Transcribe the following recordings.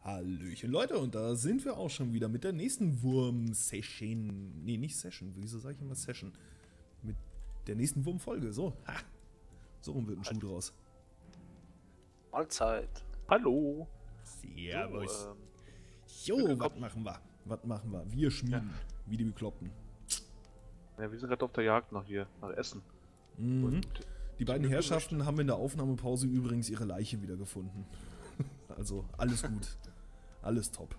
Hallöchen Leute, und da sind wir auch schon wieder mit der nächsten Wurm-Session. Nee, nicht Session, wieso sage ich immer Session? Mit der nächsten Wurm-Folge, so. Ha! So rum wird ein Schuh draus. Mahlzeit. Hallo. Servus. Jo, was machen wir? Was machen wir? Wir schmieden, wie die Bekloppten. Ja, wir sind gerade auf der Jagd nach Essen. Mhm. Und Die beiden Herrschaften haben in der Aufnahmepause übrigens ihre Leiche wiedergefunden. Also, alles gut. Alles top.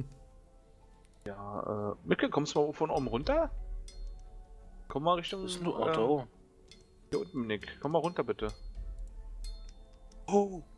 ja, Micke, kommst du mal von oben runter? Komm mal Richtung... Bist du Otto? Hier unten, Nick. Komm mal runter, bitte. Oh.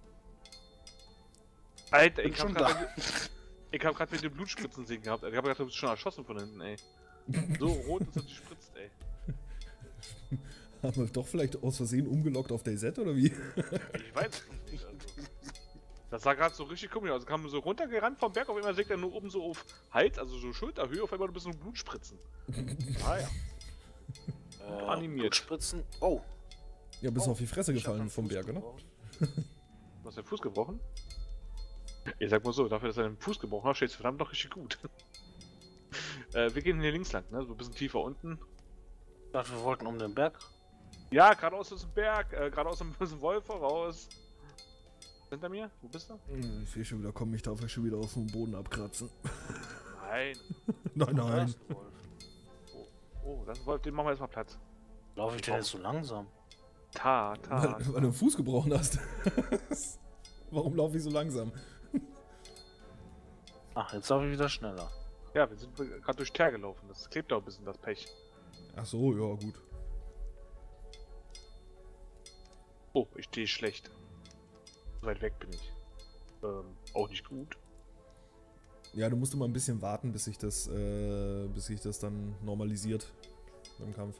Alter, Bin ich schon hab grad mit den Blutspritzen sehen gehabt. Ich hab gedacht, du bist schon erschossen von hinten, ey. So rot ist das gespritzt, ey. Haben wir doch vielleicht aus Versehen umgelockt auf DayZ oder wie? Ich weiß es nicht, also. Das sah gerade so richtig komisch aus. Also kam so runtergerannt vom Berg, auf einmal sägt er nur oben so auf Hals, also so Schulterhöhe, auf einmal ein bisschen Blutspritzen. Ah ja. Animiert. Blutspritzen. Oh. Ja, bist auf die Fresse Ich hab gefallen meinen vom Fuß Berg, oder? gebrochen. Du hast deinen Fuß gebrochen? Ich sag mal so, dafür, dass er deinen Fuß gebrochen hat, steht's verdammt noch richtig gut. Wir gehen hier links lang, ne? So ein bisschen tiefer unten. Ich dachte, wir wollten um den Berg. Ja, geradeaus aus dem Berg, geradeaus ein bisschen Wolf voraus. Hinter mir? Wo bist du? Ich will schon wieder kommen, ich darf euch schon wieder auf den Boden abkratzen. Nein. Nein, Da nein. ist ein Wolf. Oh, das ist ein Wolf, den machen wir erstmal Platz. Laufe ich denn jetzt so langsam? Weil du den Fuß gebrochen hast. Warum laufe ich so langsam? Ach, jetzt laufe ich wieder schneller. Ja, wir sind gerade durch Teer gelaufen. Das klebt auch ein bisschen, das Pech. Ach so, ja gut. Oh, ich stehe schlecht. So weit weg bin ich. Auch nicht gut. Ja, du musst immer ein bisschen warten, bis sich das dann normalisiert beim Kampf.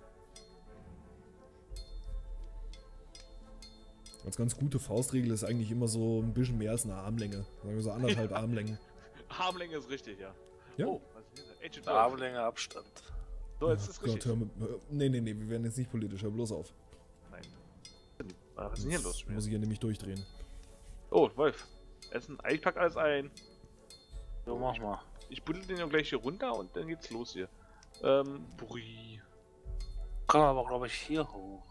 Als ganz gute Faustregel ist eigentlich immer so ein bisschen mehr als eine Armlänge. Sagen wir so 1,5 Armlängen. Armlänge ist richtig, ja. Ja. Oh, was ist denn das? Ancient Wolf. Armlänge Abstand. So, jetzt ist Gott, richtig. hör mit, nee, wir werden jetzt nicht politisch, hör bloß auf. Nein. Was ist denn hier los? Muss ich hier nämlich durchdrehen. Oh, Wolf. Essen. Ich pack alles ein. So, mach mal. Ich buddel den ja gleich hier runter und dann geht's los hier. Brie. Kommen aber, glaube ich, hier hoch.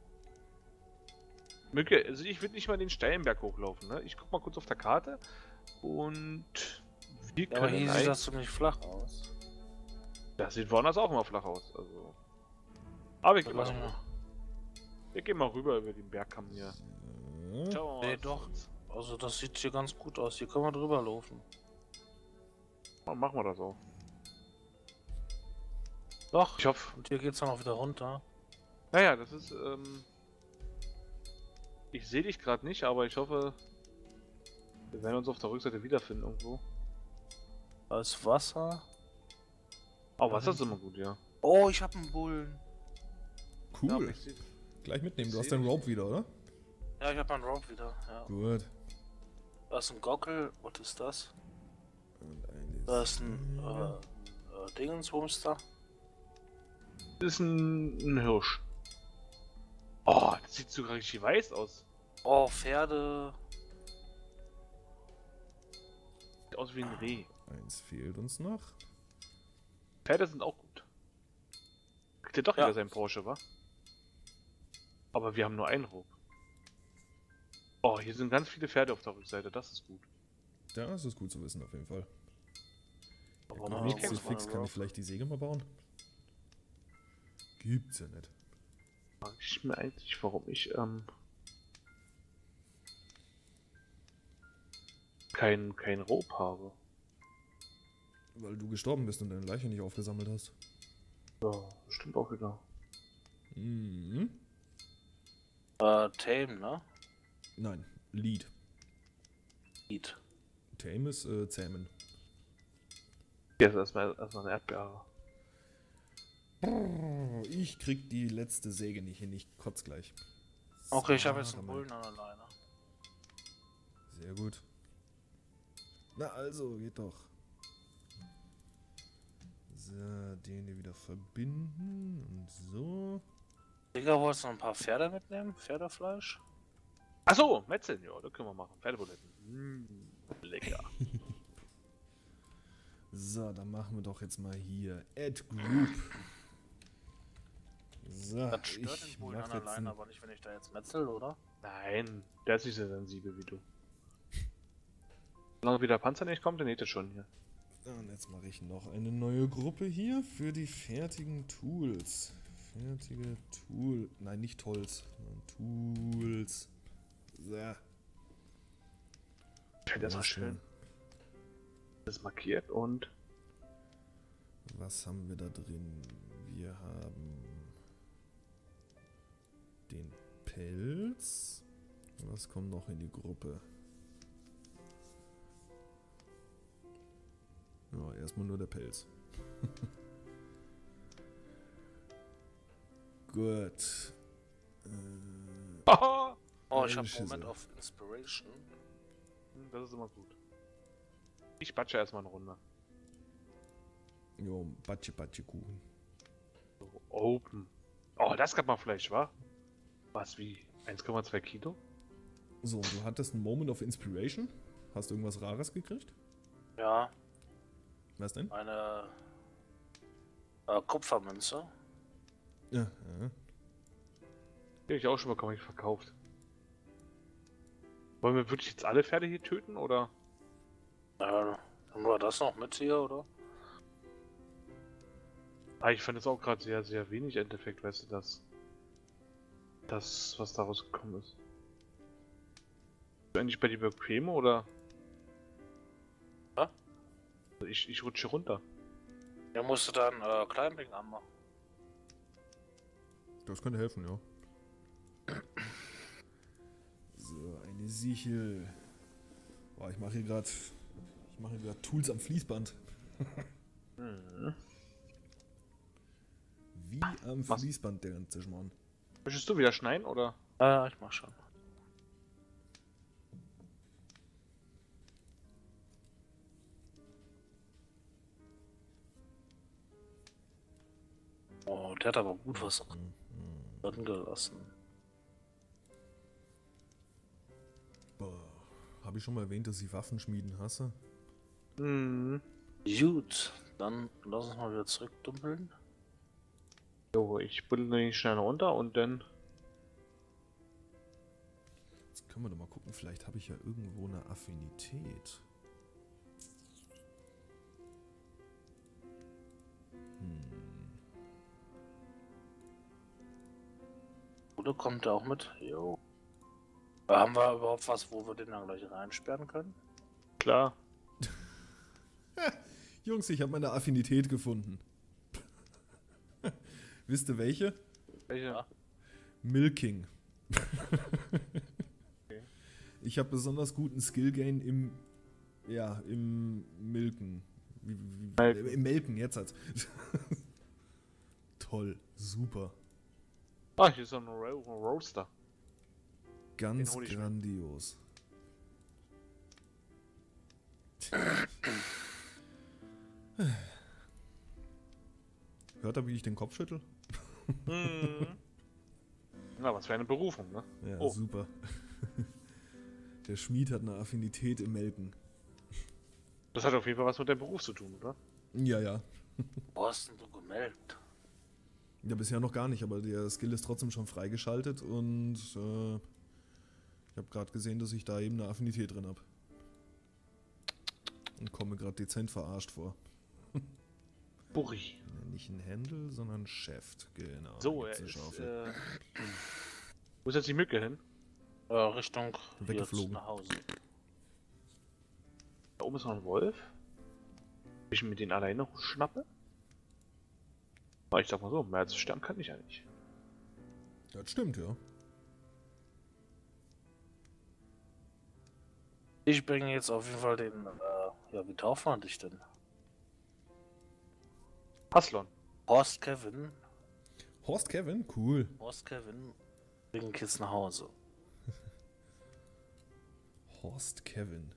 Mücke, also ich will nicht mal den steilen Berg hochlaufen, ne? Ich guck mal kurz auf der Karte und wir Ja, aber können hier sieht das ziemlich flach aus. das sieht woanders auch immer flach aus, also. Aber wir gehen Lass mal, mal. wir gehen mal rüber über den Bergkamm hier. Ja. Schauen wir Nee, was doch. uns- Also das sieht hier ganz gut aus. Hier können wir drüber laufen. Machen wir das auch. Doch. Ich hoffe. Und hier geht's dann auch wieder runter. Naja, das ist, ich sehe dich gerade nicht, aber ich hoffe, wir werden uns auf der Rückseite wiederfinden irgendwo. Da ist Wasser. Oh, Wasser ist immer gut, ja. Oh, ich habe einen Bullen. Ja, Cool. aber ich seh- Gleich mitnehmen. Du Ich hast seh deinen dich. Rope wieder, oder? Ja, ich habe einen Rope wieder. Ja. Gut. Da ist ein Gockel. Was ist das? Und eine Da ist ein Dingenswumster. Das ist ein Hirsch. Oh, das sieht sogar richtig weiß aus. Oh, Pferde. Sieht aus wie ein Reh. Eins fehlt uns noch. Pferde sind auch gut. Kriegt ihr doch Ja. wieder sein Porsche, wa? Aber wir haben nur einen Rob. Oh, hier sind ganz viele Pferde auf der Rückseite, das ist gut. Ja, das ist gut zu wissen, auf jeden Fall. Aber Ja, noch Kann nicht ich, muss kennst man fix, kann aber ich vielleicht die Säge mal bauen? Gibt's ja nicht. frag ich mir eigentlich, warum ich kein Rob habe. Weil du gestorben bist und deine Leiche nicht aufgesammelt hast. Ja, das stimmt auch wieder. Mhm. Tame, ne? Nein, Lead. Eat. Tame ist zähmen. Jetzt erstmal eine Erdbeere. Ich krieg die letzte Säge nicht hin, ich kotz gleich. Okay, ich habe jetzt einen Sammel. Bullen an der Leine. Sehr gut. Na also, geht doch. So, den hier wieder verbinden und so. Digga, wolltest du noch ein paar Pferde mitnehmen? Pferdefleisch? Achso, Metzeln, ja, das können wir machen. Pferdebuletten. Lecker. So, dann machen wir doch jetzt mal hier Add Group. So, Das stört den Bullen an allein, aber nicht, wenn ich da jetzt metzel, oder? Nein, der ist nicht so sensibel wie du. Solange wieder Panzer nicht kommt, dann geht das schon hier. Und jetzt mache ich noch eine neue Gruppe hier für die fertigen Tools. Fertige Tool. Nein, nicht Tools, sondern Tools. So. Okay, das war schön. Das ist markiert und. Was haben wir da drin? Wir haben den Pelz. Was kommt noch in die Gruppe? Ja, erstmal nur der Pelz. Gut. Oh, ich habe Schisse. Moment of Inspiration. Das ist immer gut. Ich batsche erstmal eine Runde. Jo, Batsche Kuchen. So, open. Oh, das gab mal Fleisch, wa? Was, wie? 1,2 Kilo? So, du hattest einen Moment of Inspiration. Hast du irgendwas Rares gekriegt? Ja, Was denn? eine Kupfermünze. Ja, ja. Die hab ich auch schon bekommen, ich verkauft. Wollen wir wirklich jetzt alle Pferde hier töten, oder? Haben wir das noch mit hier, oder? Ah, ich fand es auch gerade sehr, sehr wenig im Endeffekt, weißt du, das, was daraus gekommen ist. Bist du eigentlich bei dir bequem, oder? Ja? Ich rutsche runter. Ja, musst du dann Climbing anmachen. Das könnte helfen, ja. So, eine Sichel. Boah, ich mache hier gerade Tools am Fließband. Wie am Was? Fließband, der ganze Schmarrn. Möchtest du wieder schneiden, oder? Ja, ich mach schon. Oh, der hat aber gut was drin gelassen. Boah, habe ich schon mal erwähnt, dass ich Waffenschmieden hasse? Mhm. Gut, dann lass uns mal wieder zurückdumpeln. Jo, ich buddel nicht schnell runter und dann. Jetzt können wir doch mal gucken, vielleicht habe ich ja irgendwo eine Affinität. Oder kommt der auch mit? Jo. Haben wir überhaupt was, wo wir den dann gleich reinsperren können? Klar. Jungs, ich habe meine Affinität gefunden. Wisst ihr welche? Welche? Ja. Milking. Okay. Ich habe besonders guten Skill-Gain im Milken. Melken. Im Melken, jetzt hat's. Toll, super. Ah, hier ist noch ein Roaster. Ganz Den hol ich mir. grandios. Hört er, wie ich den Kopf schüttel? Mhm. Na, was für eine Berufung, ne? Ja, Oh. super. Der Schmied hat eine Affinität im Melken. Das hat auf jeden Fall was mit deinem Beruf zu tun, oder? Ja, ja. Wo hast denn du gemeldet? Ja, bisher noch gar nicht, aber der Skill ist trotzdem schon freigeschaltet und ich habe gerade gesehen, dass ich da eben eine Affinität drin habe. Und komme gerade dezent verarscht vor. Burri. Nicht ein Händel, sondern Shaft, genau. So, da er gibt's eine ist, Schaufel. Wo ist jetzt die Mücke hin? Richtung Weggeflogen. jetzt nach Hause. Da oben ist noch ein Wolf. Ob ich mir den alleine schnappe? Aber ich sag mal so, mehr als sterben kann ich ja nicht. Das stimmt, ja. Ich bringe jetzt auf jeden Fall den, ja, wie tauft man dich denn? Haslon. Horst Kevin. Horst Kevin, cool. Horst Kevin bringen jetzt nach Hause. Horst Kevin.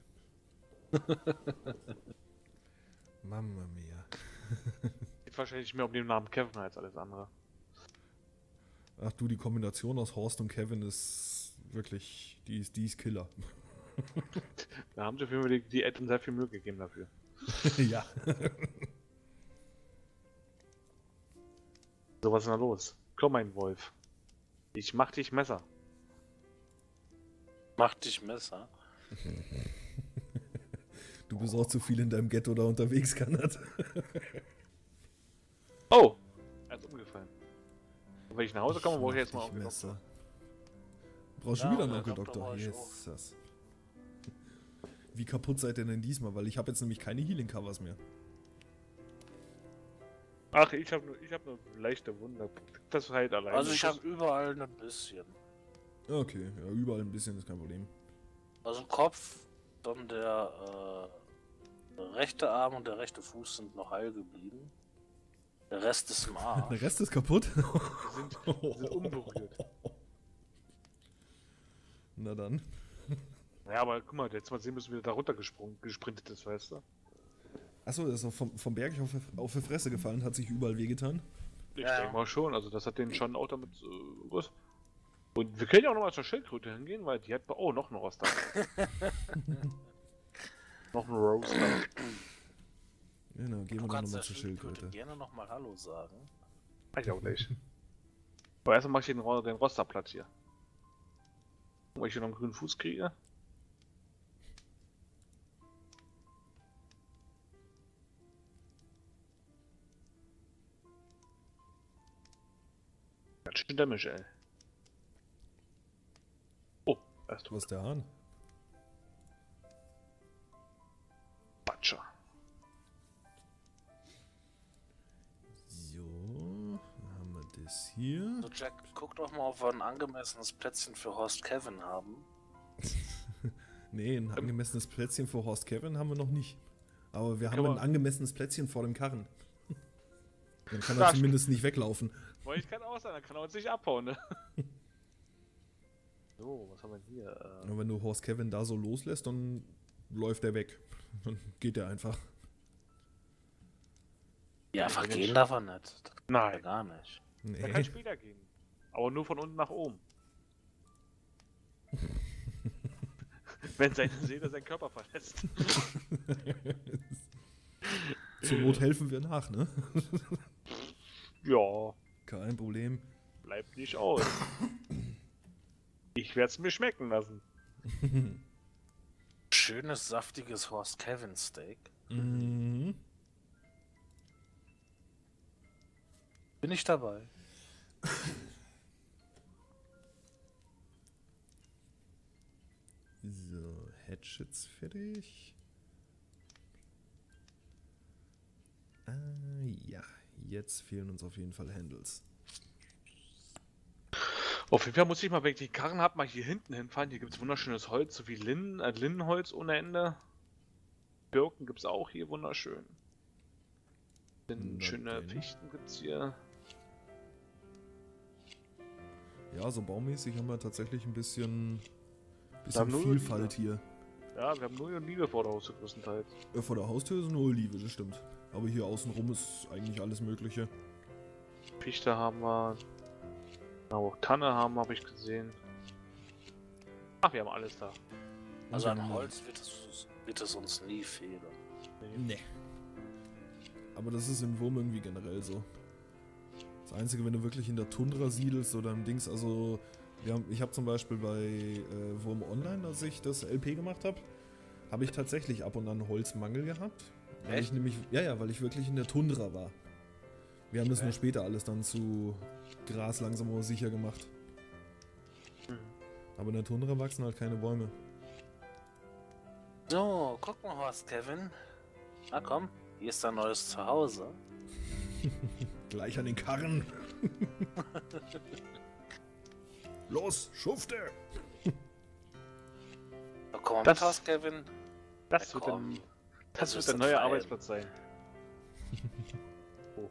Mamma mia. Geht wahrscheinlich mehr um den Namen Kevin als alles andere. Ach du, die Kombination aus Horst und Kevin ist wirklich, die ist Killer. Da haben sie auf jeden Fall die Eltern sehr viel Mühe gegeben dafür. Ja. So, was ist denn da los? Komm, mein Wolf. Ich mach dich Messer. Mach dich Messer. Du bist auch zu viel in deinem Ghetto da unterwegs, Kanat. Oh! Er ist umgefallen. Und wenn ich nach Hause komme, brauche ich jetzt mal einen Messer. Du brauchst Ja, schon wieder einen der Onkeldoktor. Doktor war ich Yes, das. Wie kaputt seid ihr denn diesmal? Weil ich habe jetzt nämlich keine Healing-Covers mehr. Ach, ich hab nur leichte Wunder. Das halt alleine. Also ich habe überall ein bisschen. Okay, ja, überall ein bisschen ist kein Problem. Also Kopf, dann der rechte Arm und der rechte Fuß sind noch heil geblieben. Der Rest ist im Arsch. Der Rest ist kaputt? Die sind unberührt. Na dann. Ja, aber guck mal, jetzt mal sehen, bis wieder da runter gesprintet ist, weißt du? Achso, der ist auch vom Berg auf die Fresse gefallen, hat sich überall wehgetan. Ich Ja. denke mal schon, also das hat den schon auch damit was. Und wir können ja auch nochmal zur Schildkröte hingehen, weil die hat noch ein Roster. Noch ein Roaster. Genau, gehen Du wir dann kannst nochmal der zur Schildkröte Schildkröte. gerne nochmal Hallo sagen. Ich auch nicht. Aber erstmal mach ich den Rosterplatz hier. Ob ich hier noch einen grünen Fuß kriege. Ganz schön Damage, ey. Oh, erst Wo ist der Hahn? Batscher. So, dann haben wir das hier. So Jack, guck doch mal, ob wir ein angemessenes Plätzchen für Horst Kevin haben. Nee, ein angemessenes Plätzchen für Horst Kevin haben wir noch nicht. Aber wir haben Aber- ein angemessenes Plätzchen vor dem Karren. Dann kann Ja, er zumindest nicht weglaufen. Wollte ich kann auch sein, dann kann er uns nicht abhauen, ne? So, was haben wir hier? Und wenn du Horst Kevin da so loslässt, dann läuft er weg. Dann geht er einfach. Ja, einfach wenn gehen ich- darf er nicht. Das kann er Nein, gar nicht. er kann Nee. später gehen. Aber nur von unten nach oben. Wenn seine Seele seinen Körper verlässt. Zur Not helfen wir nach, ne? Ja, Kein Problem. bleibt nicht aus. Ich werde es mir schmecken lassen. Schönes, saftiges Horst Kevin Steak. Mhm. Bin ich dabei. So, Hatchets fertig. Ja, jetzt fehlen uns auf jeden Fall Handles. Auf jeden Fall muss ich mal, wenn ich die Karren habe, mal hier hinten hinfahren. Hier gibt es wunderschönes Holz, so wie Linnenholz ohne Ende. Birken gibt es auch hier wunderschön. Na Schöne denn. Fichten gibt es hier. Ja, so baumäßig haben wir tatsächlich ein bisschen haben nur Vielfalt hier. Ja, wir haben nur Liebe vor der Haustür größtenteils. Vor der Haustür ist nur Olive, das stimmt. Aber hier außenrum ist eigentlich alles Mögliche. Fichte haben wir. Auch Tanne haben, habe ich gesehen. Ach, wir haben alles da. Also Und an dann- Holz wird es uns nie fehlen. Nee. Aber das ist in Wurm irgendwie generell so. Das Einzige, wenn du wirklich in der Tundra siedelst oder im Dings, also ich habe zum Beispiel bei Wurm Online, als ich das LP gemacht habe ich tatsächlich ab und an Holzmangel gehabt. Weil Echt? ich nämlich, ja, weil ich wirklich in der Tundra war. Wir haben das Okay. nur später alles dann zu Gras langsam aber sicher gemacht. Mhm. Aber in der Tundra wachsen halt keine Bäume. So, guck mal, Horst Kevin. Na komm, hier ist dein neues Zuhause. Gleich an den Karren. Los, schufte! Na komm, Das- mit Horst Kevin. Das Na wird komm. das wird ist der ein neue Verein. Arbeitsplatz sein. Oh.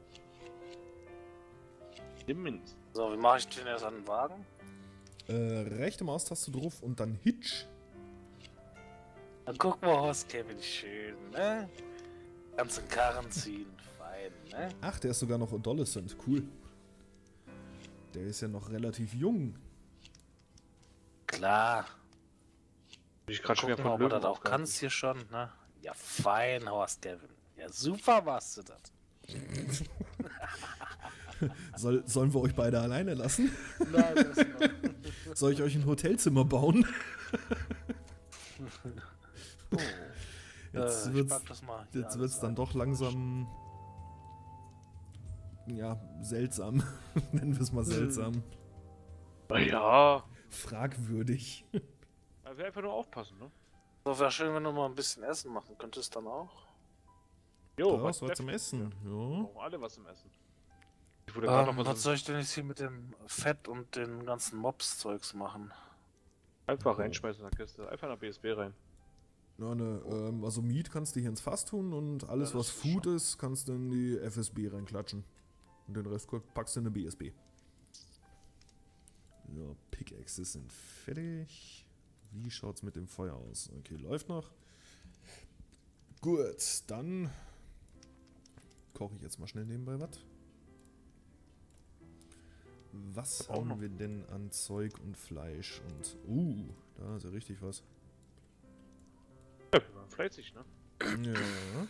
Immens. So, wie mache ich den jetzt an den Wagen? Rechte Maustaste drauf und dann Hitch. Na guck mal, Horst Kevin, schön, ne? Kannst den Karren ziehen, fein, ne? Ach, der ist sogar noch Adolescent. Cool. Der ist ja noch relativ jung. Klar. Bin ich gerade schon Guck wieder mal, von ob du Löwen das auch aufgehalten. kannst hier schon, ne? Ja, fein, Horst Kevin. Ja, super machst du das. Sollen wir euch beide alleine lassen? Nein, das ist noch. Soll ich euch ein Hotelzimmer bauen? Jetzt ich wird's, pack das mal hier jetzt alles wird's dann ein. doch langsam, ja, seltsam. Nennen wir es mal seltsam. Ja. Fragwürdig. Man will einfach nur aufpassen, ne? So, wäre schön, wenn du mal ein bisschen Essen machen könntest dann auch. Jo, Da was was zum Essen. Ja. Brauchen alle was zum Essen. Ich wurde gerade noch Was was soll ich denn jetzt hier mit dem Fett und den ganzen Mobs-Zeugs machen? einfach reinschmeißen in der Kiste. Einfach in der BSB rein. Ja, also Meat kannst du hier ins Fass tun und alles, Ja, das was ist Food ist, kannst du in die FSB reinklatschen. Und den Rest packst du in eine BSB. Ja, Pickaxes sind fertig. Wie schaut's mit dem Feuer aus? Okay, läuft noch. Gut, dann koche ich jetzt mal schnell nebenbei was. Was Auch haben noch. wir denn an Zeug und Fleisch? Und, da ist ja richtig was. Ja, wir waren fleißig, ne? Ja.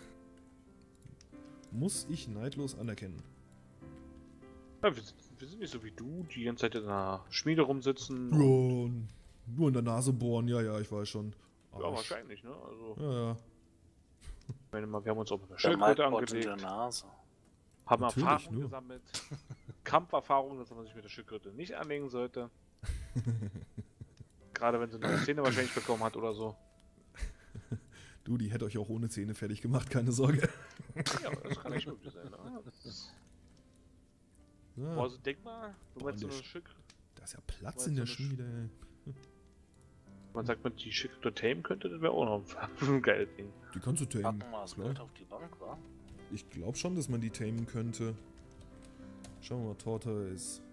Muss ich neidlos anerkennen. Ja, wir sind nicht so wie du, die ganze Zeit in einer Schmiede rumsitzen. Ja, und- nur in der Nase bohren, ja, ich weiß schon. Ja, Arsch. wahrscheinlich, ne? Also, Ja. ich meine mal, wir haben uns auch mit der Der Schildkröte Mike in der angelegt, Nase. haben Natürlich, Erfahrungen nur. gesammelt, Kampferfahrungen, dass man sich mit der Schildkröte nicht anlegen sollte. Gerade wenn sie neue Zähne wahrscheinlich bekommen hat oder so. Du, die hätte euch auch ohne Zähne fertig gemacht, keine Sorge. Ja, das kann echt möglich sein. Ne? Das ist, Ja, boah, also denk mal, wenn man, Boah, so der eine Schildkröte, da ist ja Platz weil in der so eine Schmiede. Ey. man sagt, man die Schildkröte tamen könnte, das wäre auch noch ein geiles Ding. Die kannst du tamen. Packen wir das Klar. Geld auf die Bank, wa? Ich glaube schon, dass man die tamen könnte. Schauen wir mal, Tortoise.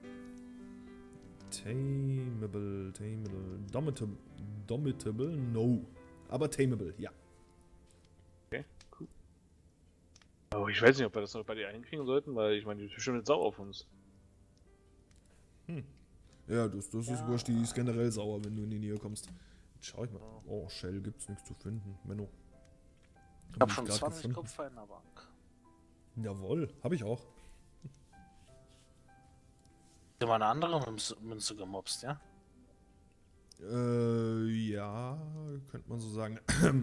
Tameable, Domitable, no. Aber tameable, ja. Aber ich weiß nicht, ob wir das noch bei dir einkriegen sollten, weil ich meine, die ist bestimmt nicht sauer auf uns. Ja, das ist Ja. wurscht, die ist generell sauer, wenn du in die Nähe kommst. Jetzt schau ich mal. Oh, Shell gibt's nichts zu finden. Menno. Ich hab schon 20 Kupfer in der Bank. Jawohl, habe ich auch. Ich hab mal eine andere Münze gemobst, ja? Ja, könnte man so sagen.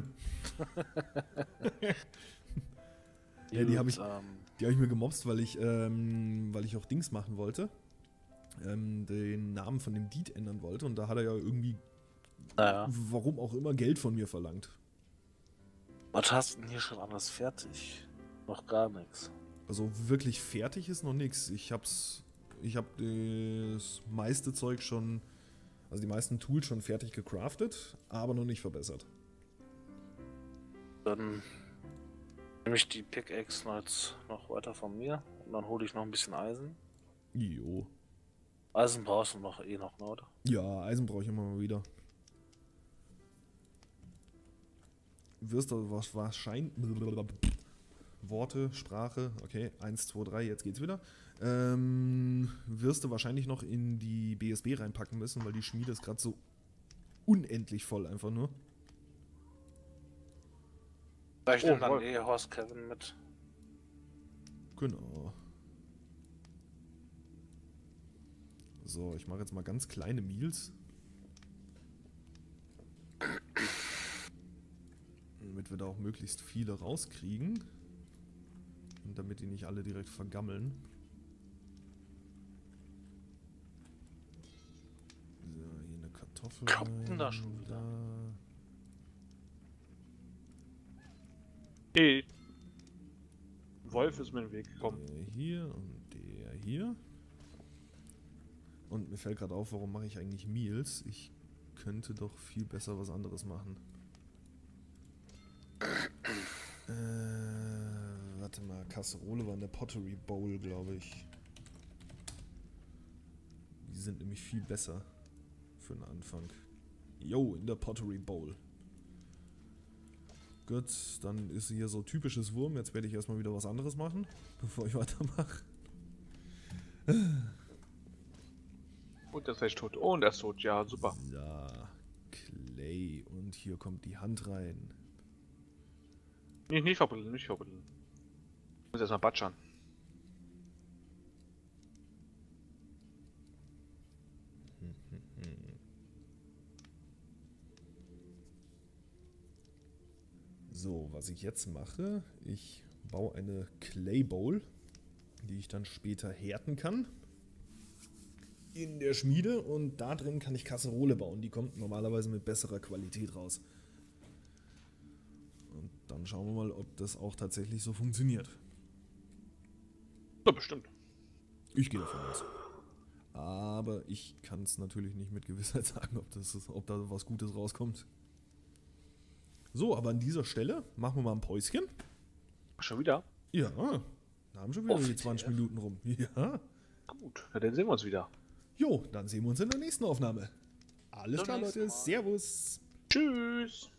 Ja, die habe ich, Gut, die hab ich mir gemobst, weil ich auch Dings machen wollte. Den Namen von dem Deed ändern wollte und da hat er ja irgendwie, naja. warum auch immer, Geld von mir verlangt. Was hast du denn hier schon alles fertig? Noch gar nichts. Also wirklich fertig ist noch nichts. Ich hab das meiste Zeug schon, also die meisten Tools schon fertig gecraftet, aber noch nicht verbessert. Dann nehme ich die Pickaxe jetzt noch weiter von mir und dann hole ich noch ein bisschen Eisen. Jo. Eisen brauchst du noch ne, oder? Ja, Eisen brauche ich immer mal wieder. Wirst du wahrscheinlich... Worte, Sprache, okay, 1, 2, 3, jetzt geht's wieder. Wirst du wahrscheinlich noch in die BSB reinpacken müssen, weil die Schmiede ist gerade so unendlich voll einfach nur. Vielleicht Oh, nimmt dann Wolf. Horst Kevin mit. Genau. So, ich mache jetzt mal ganz kleine Meals. Damit wir da auch möglichst viele rauskriegen. Und damit die nicht alle direkt vergammeln. So, hier eine Kartoffel. Kommt denn da rein, schon wieder? Hey, Wolf ist mir in den Weg gekommen. Der hier und der hier. Und mir fällt gerade auf, warum mache ich eigentlich Meals? Ich könnte doch viel besser was anderes machen. Warte mal, Kasserole war in der Pottery Bowl, glaube ich. Die sind nämlich viel besser für den Anfang. Jo, in der Pottery Bowl. Gut, dann ist hier so typisches Wurm. Jetzt werde ich erstmal wieder was anderes machen, bevor ich weitermache. Und der ist gleich tot. Oh, und er ist tot. Ja, super. So, Clay. Und hier kommt die Hand rein. Nicht verbuddeln, nicht verbuddeln. Ich muss erstmal batschern. So, was ich jetzt mache, ich baue eine Clay Bowl, die ich dann später härten kann. In der Schmiede, und da drin kann ich Kasserole bauen. Die kommt normalerweise mit besserer Qualität raus. Und dann schauen wir mal, ob das auch tatsächlich so funktioniert. Ja, bestimmt. Ich gehe davon aus. Aber ich kann es natürlich nicht mit Gewissheit sagen, ob da was Gutes rauskommt. So, aber an dieser Stelle machen wir mal ein Päuschen. Schon wieder? Ja, da haben schon wieder die 20 Minuten rum. Ja. Gut, ja, dann sehen wir uns wieder. Jo, dann sehen wir uns in der nächsten Aufnahme. Alles Bis klar, zum nächsten Leute. Mal. Servus. Tschüss.